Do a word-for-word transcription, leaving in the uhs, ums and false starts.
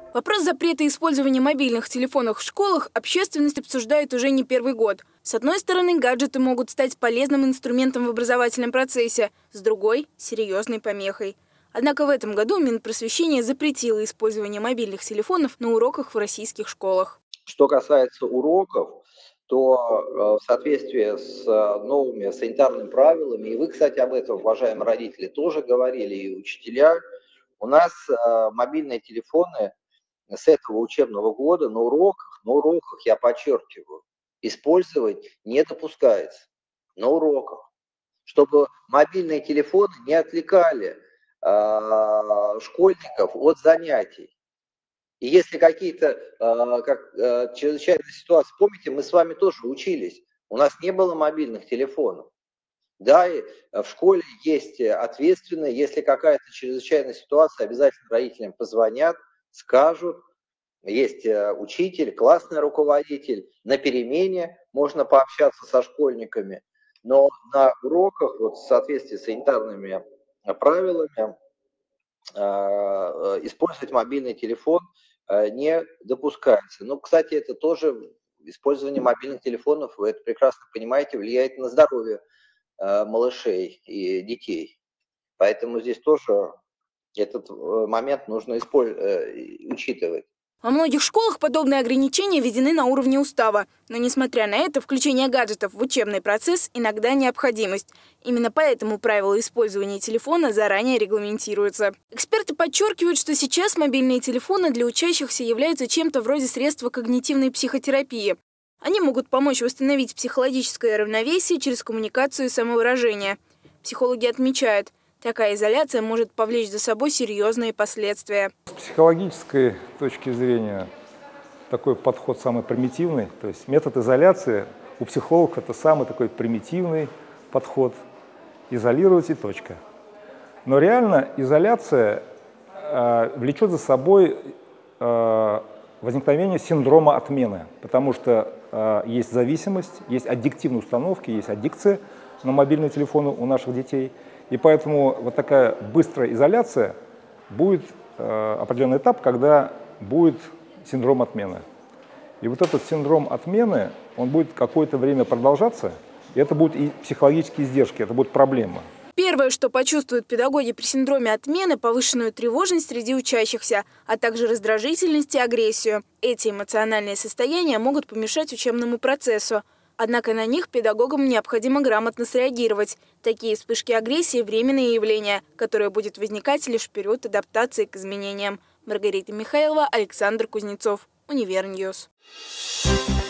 Вопрос запрета использования мобильных телефонов в школах общественность обсуждает уже не первый год. С одной стороны, гаджеты могут стать полезным инструментом в образовательном процессе, с другой – серьезной помехой. Однако в этом году Минпросвещение запретило использование мобильных телефонов на уроках в российских школах. Что касается уроков, то в соответствии с новыми санитарными правилами, и вы, кстати, об этом, уважаемые родители, тоже говорили, и учителя, у нас мобильные телефоны с этого учебного года на уроках, на уроках, я подчеркиваю, использовать не допускается. На уроках. Чтобы мобильные телефоны не отвлекали э, школьников от занятий. И если какие-то э, как, э, чрезвычайные ситуации, помните, мы с вами тоже учились, у нас не было мобильных телефонов. Да, и в школе есть ответственные, если какая-то чрезвычайная ситуация, обязательно родителям позвонят, скажут, есть учитель, классный руководитель, на перемене можно пообщаться со школьниками, но на уроках, вот в соответствии с санитарными правилами, использовать мобильный телефон не допускается. Ну, кстати, это тоже использование мобильных телефонов, вы это прекрасно понимаете, влияет на здоровье малышей и детей. Поэтому здесь тоже этот момент нужно учитывать. Во многих школах подобные ограничения введены на уровне устава. Но, несмотря на это, включение гаджетов в учебный процесс иногда необходимость. Именно поэтому правила использования телефона заранее регламентируются. Эксперты подчеркивают, что сейчас мобильные телефоны для учащихся являются чем-то вроде средства когнитивной психотерапии. Они могут помочь восстановить психологическое равновесие через коммуникацию и самовыражение. Психологи отмечают, такая изоляция может повлечь за собой серьезные последствия. С психологической точки зрения такой подход самый примитивный. То есть метод изоляции у психологов это самый такой примитивный подход. Изолировать и точка. Но реально изоляция э, влечет за собой э, возникновение синдрома отмены. Потому что э, есть зависимость, есть аддиктивные установки, есть аддикция на мобильные телефоны у наших детей. И поэтому вот такая быстрая изоляция будет э, определенный этап, когда будет синдром отмены. И вот этот синдром отмены, он будет какое-то время продолжаться, и это будут и психологические издержки, это будет проблема. Первое, что почувствуют педагоги при синдроме отмены – повышенную тревожность среди учащихся, а также раздражительность и агрессию. Эти эмоциональные состояния могут помешать учебному процессу. Однако на них педагогам необходимо грамотно среагировать. Такие вспышки агрессии – временные явления, которые будет возникать лишь в период адаптации к изменениям. Маргарита Михайлова, Александр Кузнецов, Универньюз.